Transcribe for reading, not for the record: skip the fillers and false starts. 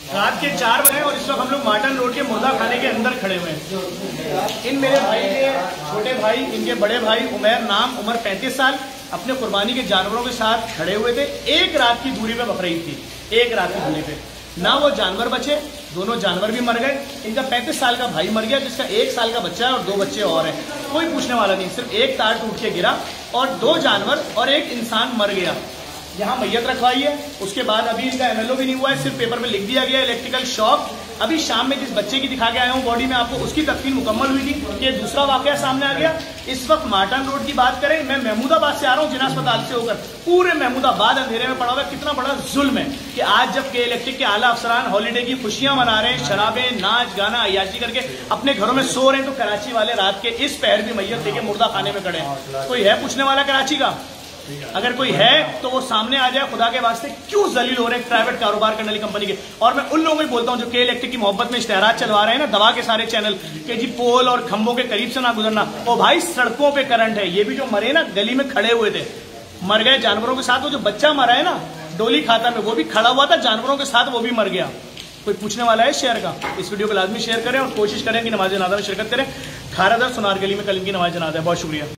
रात के 4 बजे और इस वक्त हम लोग मार्टन रोड के मुर्दा खाने के अंदर खड़े हुए हैं। इन मेरे भाई के छोटे भाई, इनके बड़े भाई उमर नाम, उम्र 35 साल, अपने कुर्बानी के जानवरों के साथ खड़े हुए थे। एक रात की दूरी पे बकरीद थी, एक रात की दूरी पे ना वो जानवर बचे, दोनों जानवर भी मर गए। इनका 35 साल का भाई मर गया, जिसका 1 साल का बच्चा है और 2 बच्चे और हैं। कोई पूछने वाला नहीं, सिर्फ एक तार टूट के गिरा और 2 जानवर और 1 इंसान मर गया। यहाँ मैयत रखवाई है, उसके बाद अभी इनका एमएलओ भी नहीं हुआ है, सिर्फ पेपर में लिख दिया गया इलेक्ट्रिकल शॉक। अभी शाम में जिस बच्चे की दिखा के आया हूँ बॉडी में आपको, उसकी तदफीन मुकम्मल हुई थी। ये दूसरा वाकया सामने आ गया। इस वक्त मार्टन रोड की बात करें, मैं महमूदाबाद से आ रहा हूँ, जिला अस्पताल से होकर। पूरे महमूदाबाद अंधेरे में पड़ा हुआ है। कितना बड़ा जुल्म है कि आज जब के इलेक्ट्रिक के आला अफसरान हॉलीडे की खुशियां मना रहे हैं, शराबें, नाच गाना अयाशी करके अपने घरों में सो रहे हैं, तो कराची वाले रात के इस पहर भी मैयत लेके मुर्दा खाने में खड़े हैं। कोई है पूछने वाला कराची का? अगर कोई है तो वो सामने आ जाए। खुदा के वास्ते क्यों जलील हो रहे हैं प्राइवेट कारोबार करने वाली कंपनी के? और मैं उन लोगों को बोलता हूं जो के इलेक्ट्रिक की मोहब्बत में इश्तेहारात चलवा रहे हैं ना, दवा के सारे चैनल के जी पोल और खंभों के करीब से ना गुजरना। ओ भाई, सड़कों पे करंट है। ये भी जो मरे ना, गली में खड़े हुए थे, मर गए जानवरों के साथ। वो जो बच्चा मरा है ना डोली खाता में, वो भी खड़ा हुआ था जानवरों के साथ, वो भी मर गया। कोई पूछने वाला है शेयर का? इस वीडियो को लाजमी शेयर करें और कोशिश करें कि नमाज जनाजा में शिरकत करें। खारादर सुनार गली में कल की नमाज जनाजा है। बहुत शुक्रिया।